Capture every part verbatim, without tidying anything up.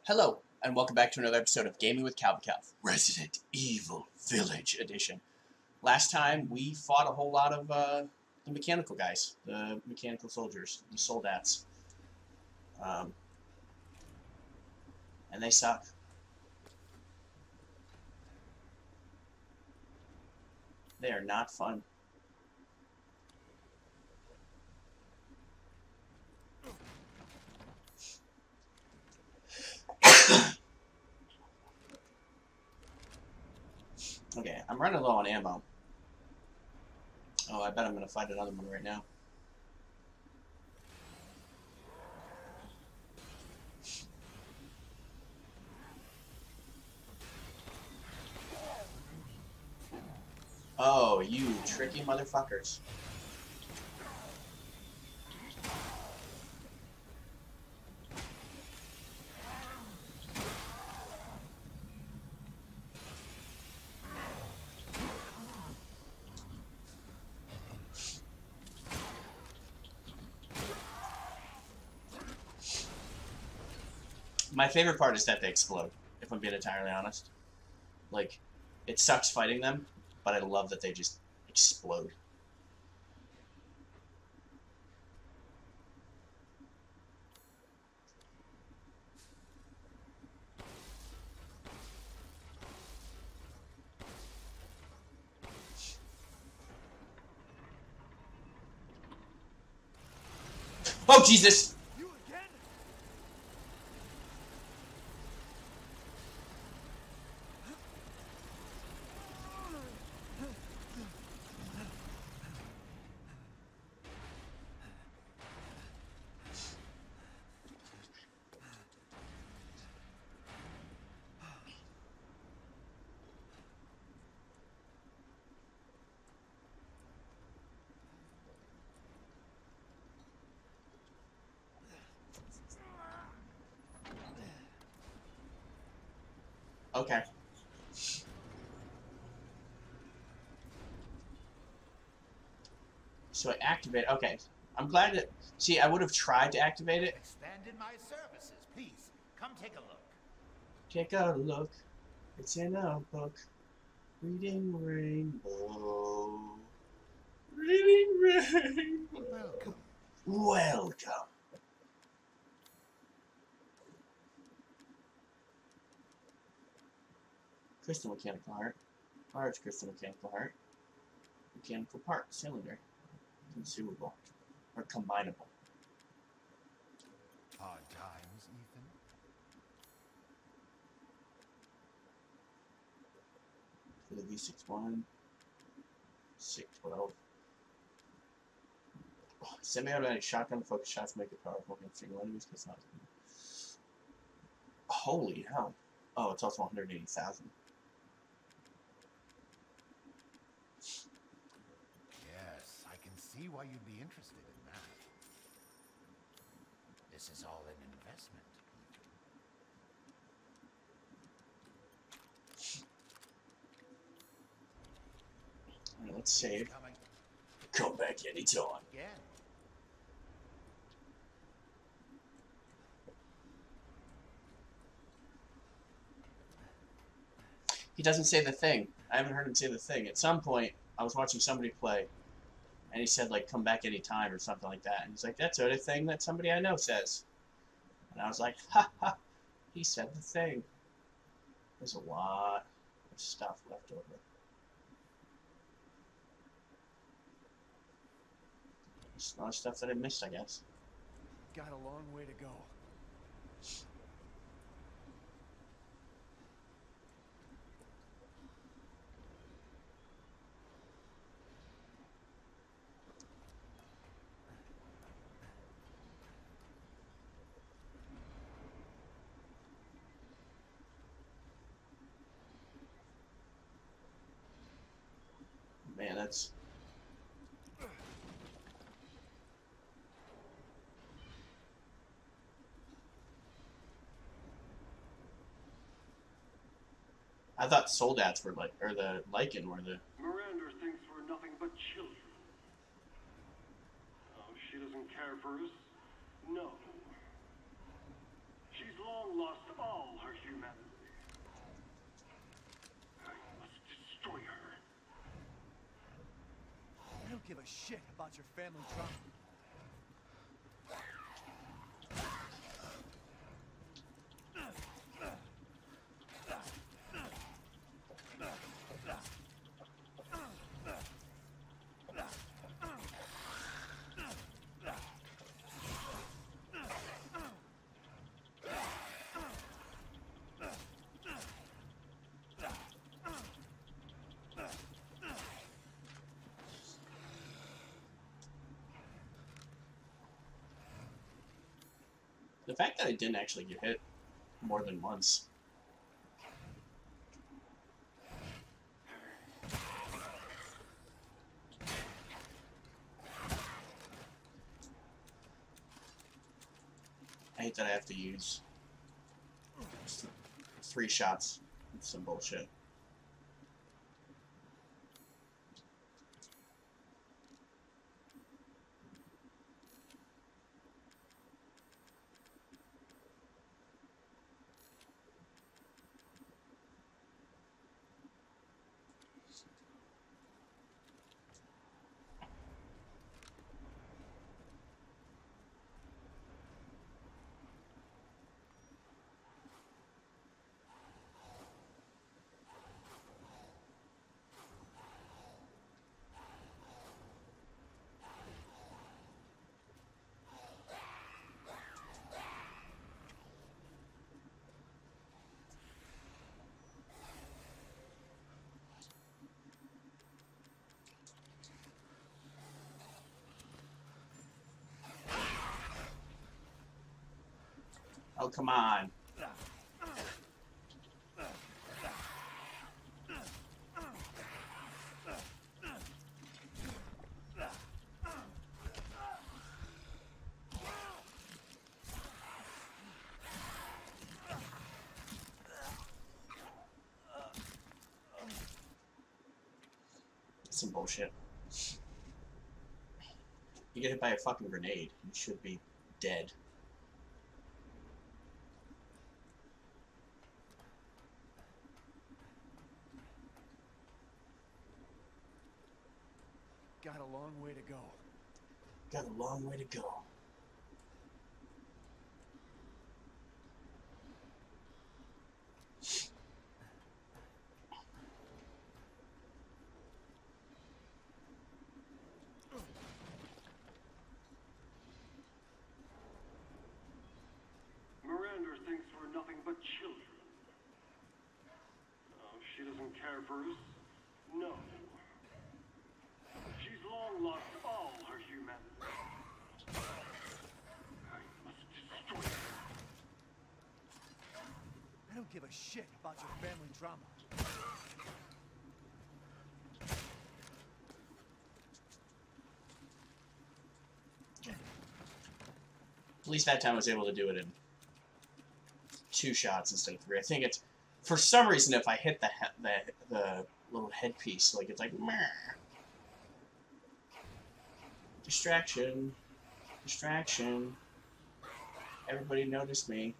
Hello, and welcome back to another episode of Gaming with Calvacalv, Resident Evil Village Edition. Last time, we fought a whole lot of uh, the mechanical guys, the mechanical soldiers, the soldats. Um, and they suck. They are not fun. Okay, I'm running low on ammo. Oh, I bet I'm going to fight another one right now. Oh, you tricky motherfuckers. My favorite part is that they explode, if I'm being entirely honest. Like, it sucks fighting them, but I love that they just explode. Oh, Jesus! Okay. So I activate. Okay. I'm glad that. See, I would have tried to activate it. Expanded my services. Please, come take a look. Take a look. It's in a book. Reading Rainbow. Reading Rainbow. Welcome. Welcome. Crystal mechanical heart. Large crystal mechanical heart. Mechanical part. Cylinder. Consumable. Or combinable. Hard times, Ethan. For the V sixty-one. six twelve. Oh, semi-automatic shotgun focus shots make it powerful against single enemies. That's not. Holy hell. Oh, it's also one hundred eighty thousand. Yes, I can see why you'd be interested in that. This is all an investment, Ethan. Alright, let's save. Coming. Come back anytime. Again. He doesn't say the thing. I haven't heard him say the thing. At some point, I was watching somebody play, and he said, like, come back anytime or something like that. And he's like, that's the thing that somebody I know says. And I was like, ha ha, he said the thing. There's a lot of stuff left over. There's a lot of stuff that I missed, I guess. Got a long way to go. Man, that's... I thought soldats were like, or the Lycan were the... Miranda thinks we're nothing but children. Oh, she doesn't care for us? No. She's long lost all humanity. I must destroy her. I don't give a shit about your family drama. The fact that I didn't actually get hit more than once. I hate that I have to use three shots. It's some bullshit. Oh, come on. Some bullshit. You get hit by a fucking grenade. You should be dead. Got a long way to go. Got a long way to go. Miranda thinks we're nothing but children. Oh, she doesn't care for us? No. She's long lost all her humanity. I must destroy her. I don't give a shit about your family drama. At least that time I was able to do it in two shots instead of three. I think it's, for some reason, if I hit the he the, the little headpiece, like, it's like, meh. Distraction. Distraction. Everybody noticed me.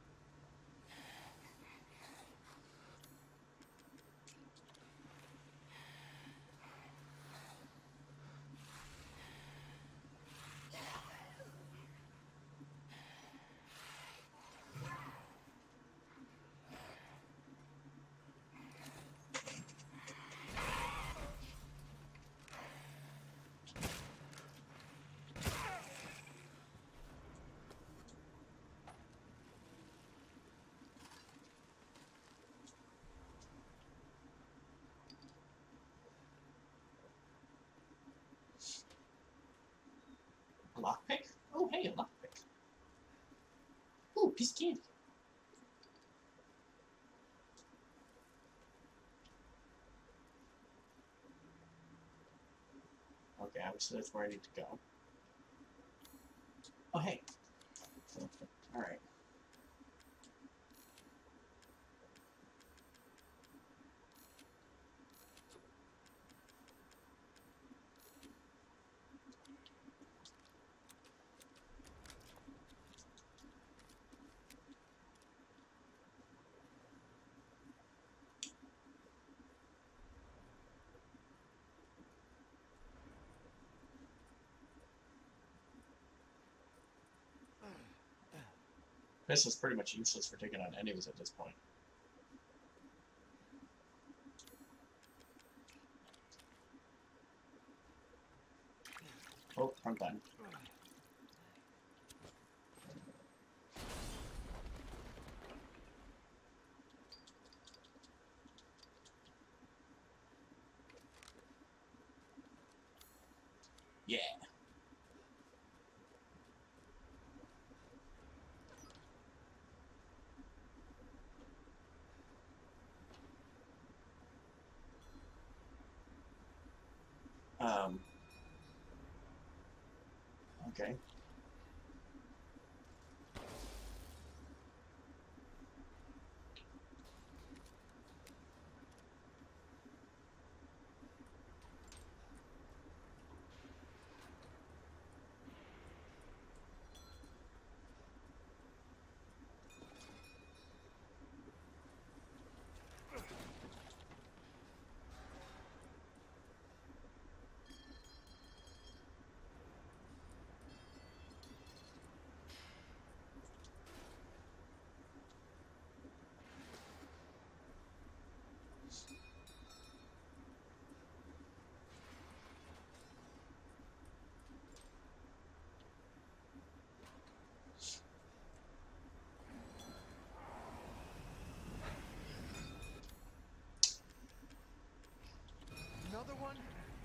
A lockpick? Oh, hey, a lockpick. Ooh, piece of candy. Okay, obviously that's where I need to go. Oh, hey. Alright. Pistol's pretty much useless for taking on enemies at this point. Oh, wrong button. Yeah. Um. Okay. Another one?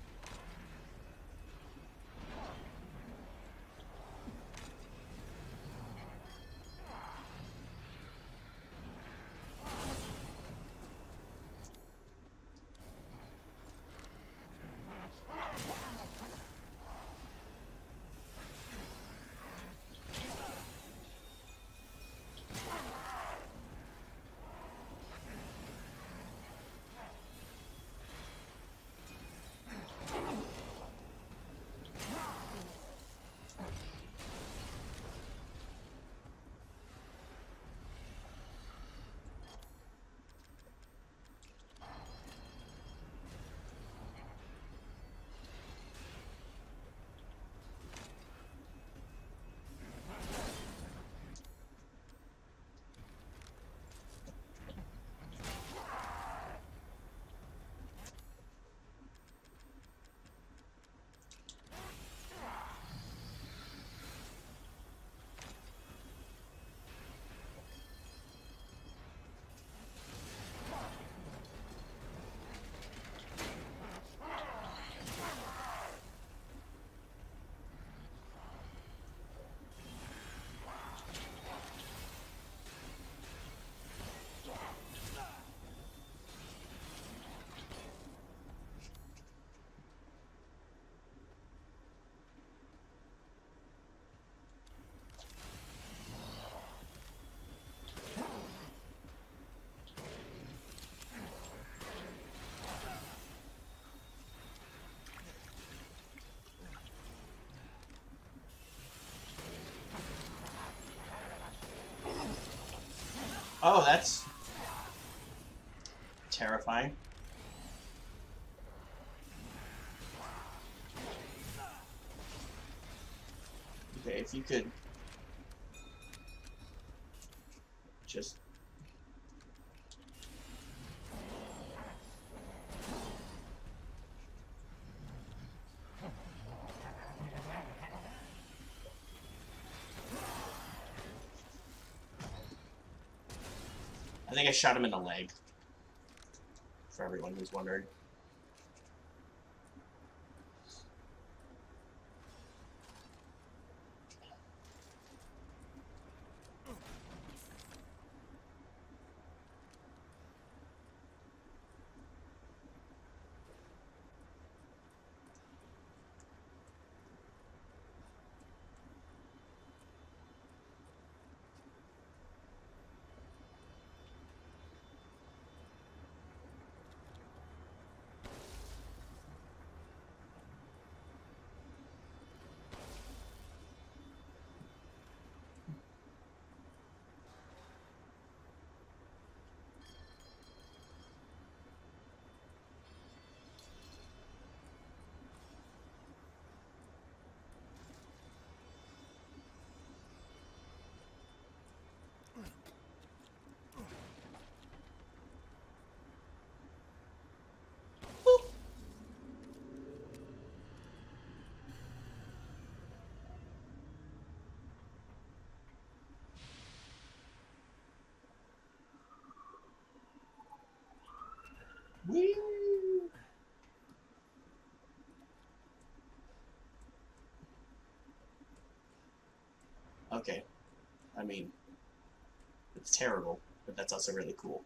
Oh, that's terrifying. Okay, if you could just... I think I shot him in the leg. For everyone who's wondering. Woo! Okay. I mean, it's terrible, but that's also really cool.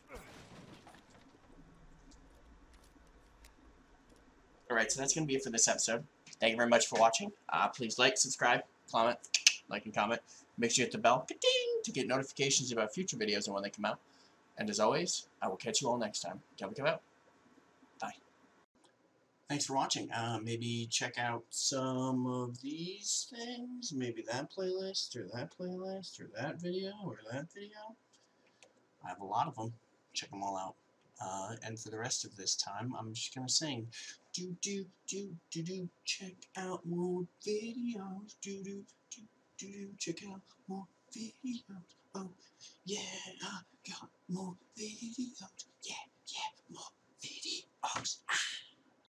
Alright, so that's going to be it for this episode. Thank you very much for watching. Uh, please like, subscribe, comment, like and comment. Make sure you hit the bell to get notifications about future videos and when they come out. And as always, I will catch you all next time. Till we come out. Bye. Thanks for watching. Uh, maybe check out some of these things. Maybe that playlist, or that playlist, or that video, or that video. I have a lot of them. Check them all out. Uh, and for the rest of this time, I'm just gonna sing. Do do do do do. Check out more videos. Do do do do do. Check out more videos. Oh yeah, I got more videos. Yeah yeah, more videos.